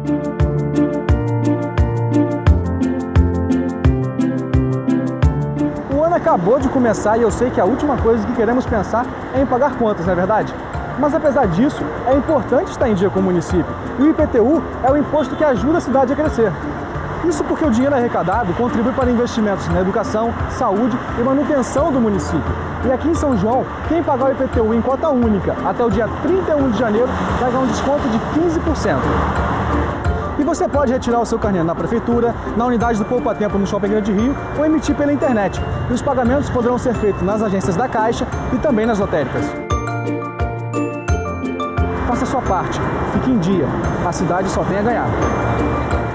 O ano acabou de começar e eu sei que a última coisa que queremos pensar é em pagar contas, não é verdade? Mas apesar disso, é importante estar em dia com o município. E o IPTU é o imposto que ajuda a cidade a crescer. Isso porque o dinheiro arrecadado contribui para investimentos na educação, saúde e manutenção do município. E aqui em São João, quem pagar o IPTU em cota única até o dia 31 de janeiro vai ganhar um desconto de 15%. E você pode retirar o seu carnê na prefeitura, na unidade do Poupa Tempo no Shopping Grande Rio ou emitir pela internet. E os pagamentos poderão ser feitos nas agências da Caixa e também nas lotéricas. Faça a sua parte, fique em dia, a cidade só tem a ganhar.